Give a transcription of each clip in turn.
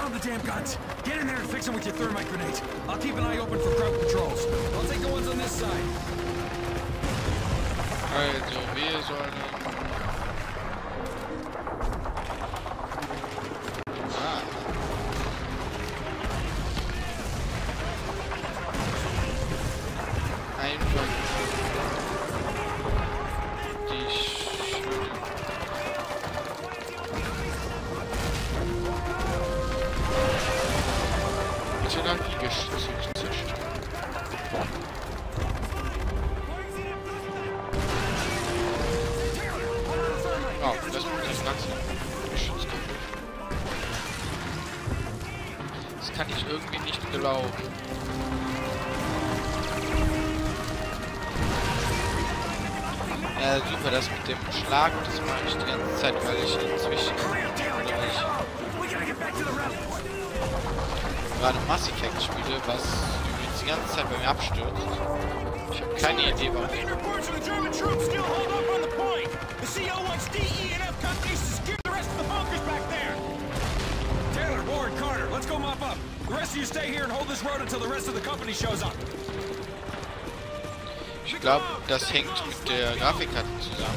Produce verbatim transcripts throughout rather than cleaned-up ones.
found the damn guns. Get in there and fix them with your thermite grenades. I'll keep an eye open for crowd patrols. I'll take the ones on this side. Also, wir sollen... Ah. Einfach... Die Schüler... Artilleriegeschütze zerstören. Oh, das macht das ganze Geschütz kaputt. Das kann ich irgendwie nicht glauben. Ja, super, das mit dem Schlag, das mache ich die ganze Zeit, weil ich inzwischen weil ich gerade Mass Effect spiele, was übrigens die ganze Zeit bei mir abstürzt. Ich habe keine Idee, warum. Taylor, Ward, Carter, let's go mop up. The rest of you stay here and hold this road until the rest of the company shows up. Ich glaube, das hängt mit der Grafikkarte zusammen.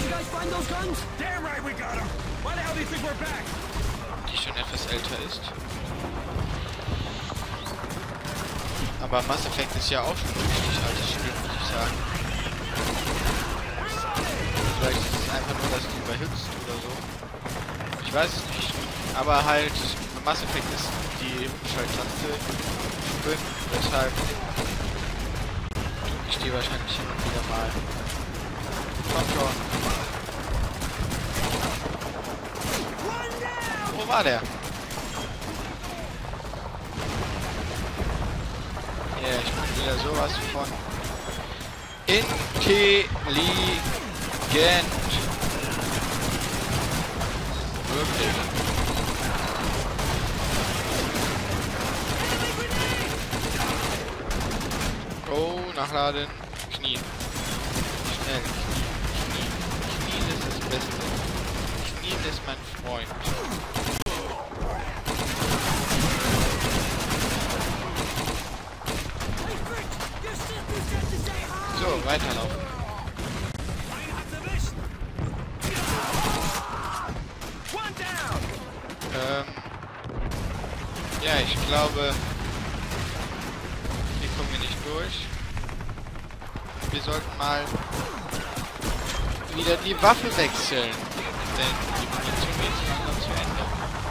Die schon etwas älter ist. Aber Mass Effect ist ja auch schon ein richtig altes Spiel, muss ich sagen. Vielleicht ist es einfach nur, dass die überhitzt oder so. Ich weiß es nicht. Aber halt, Mass Effect ist die Umschalttaste schwimmen, weshalb ich die wahrscheinlich immer wieder mal. Komm schon. Wo war der? Ja, yeah, ich bin wieder sowas von intelligent. Wirklich. Oh, nachladen. Knie. Schnell. Knie. Knie. Knie ist das Beste. Knie ist mein Freund. So, weiterlaufen. Ähm. Ja, ich glaube, hier kommen wir nicht durch. Wir sollten mal wieder die Waffe wechseln. Denn die Munition geht langsam zu Ende.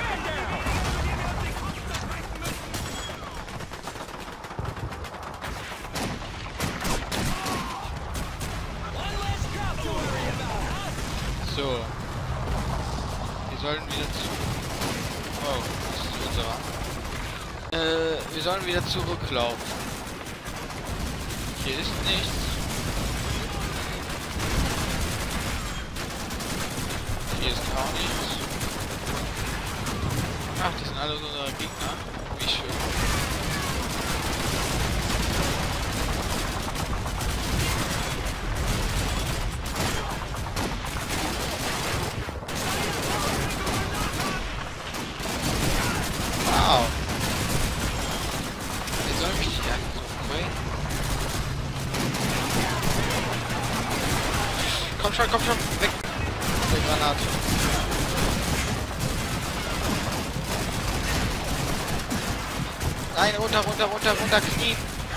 So. Wir sollen wieder zu... Oh, das ist unserer. Äh, wir sollen wieder zurücklaufen. Hier ist nichts. Hier ist auch nichts. Ach, das sind alle unsere Gegner. Wie schön. Wow. Jetzt soll mich nicht einfach so bringen. Komm schon, komm schon, weg. Der Granate. Nein, runter, runter, runter, runter, Knie.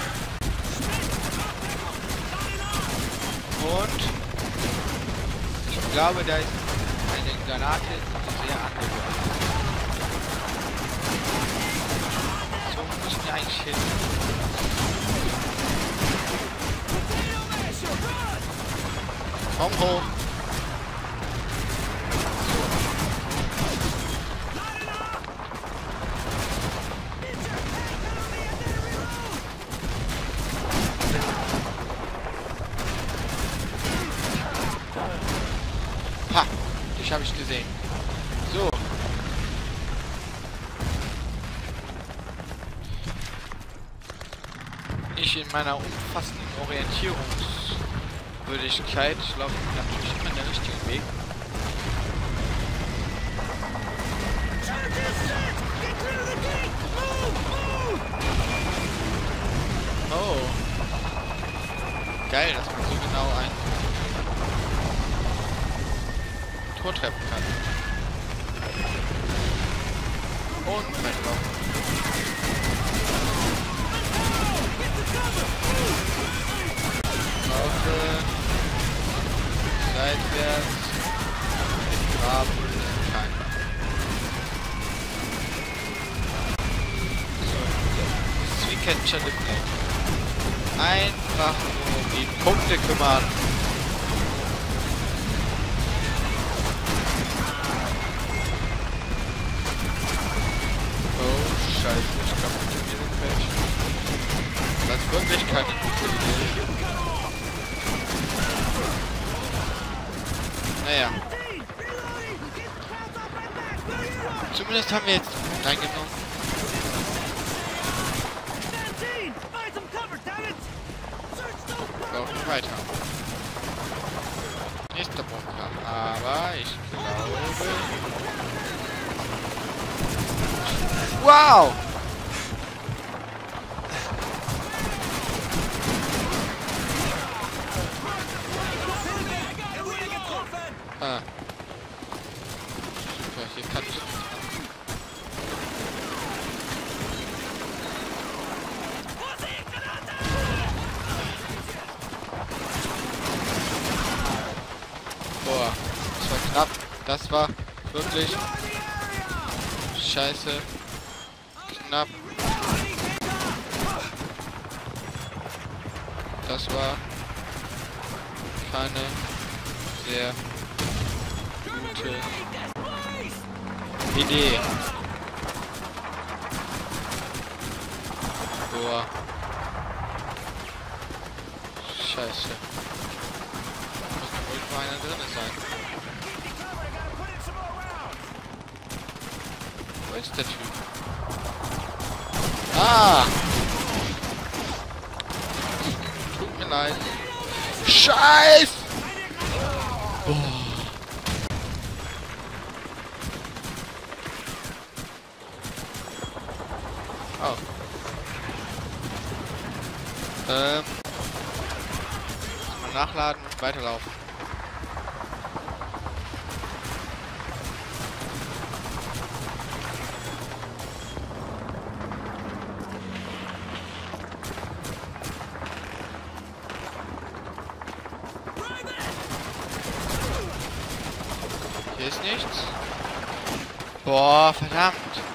Und ich glaube, da ist eine Granate sehr angehört. So müssen wir eigentlich hin. Komm hoch. Ha, dich habe ich gesehen. So. Ich in meiner umfassenden Orientierungswürdigkeit laufe natürlich immer den richtigen Weg. Geil, dass man so genau ein Tor treffen kann. Und weiterlaufen. Laufe. Seitwärts. Graben. Kein. So. Das ist wie Catcher the Flag. Einfach nur um die Punkte kümmern. Oh, scheiße, ich glaube, mit mir sind welche. Das ist wirklich keine gute Idee. Naja. Zumindest haben wir jetzt reingenommen. Laufen weiter. Nächster Bunker. Aber ich glaube... Wow! Ah. Super, hier kann ich nichts machen. Boah, das war knapp. Das war wirklich scheiße knapp. Das war keine sehr gute Idee. Boah. Scheiße. Muss noch irgendwo einer drin sein. Wo ist der Typ? Ah! Tut mir leid. Scheiß! Oh. Oh. Ähm. Mal nachladen und weiterlaufen. Hier ist nichts. Boah, verdammt.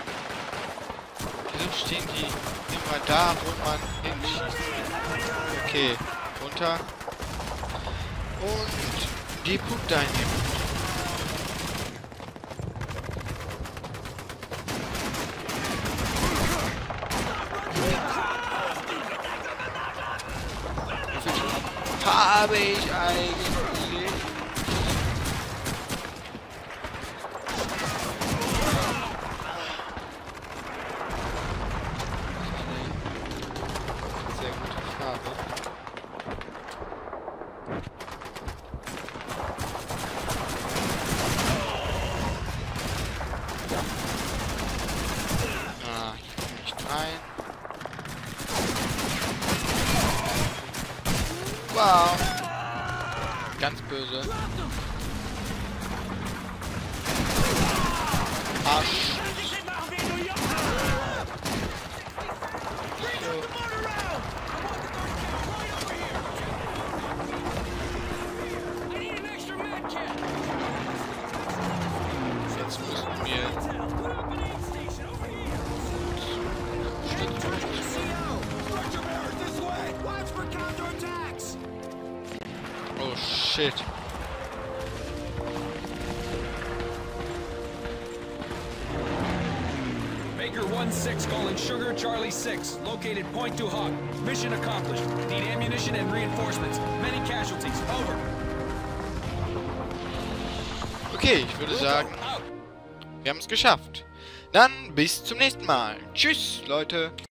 Wieso stehen die immer da, wo man hinschießt? Okay, runter. Und die Punkte einnehmen. Wie viel habe ich eigentlich? Ah, ich komme nicht rein. Wow. Ganz böse. Arsch. Jetzt müssen wir... Oh shit. Baker one six calling Sugar Charlie six. Located Point du Hoc. Mission accomplished. Need ammunition and reinforcements. Many casualties. Over. Okay, ich würde sagen, wir haben es geschafft. Dann bis zum nächsten Mal. Tschüss, Leute.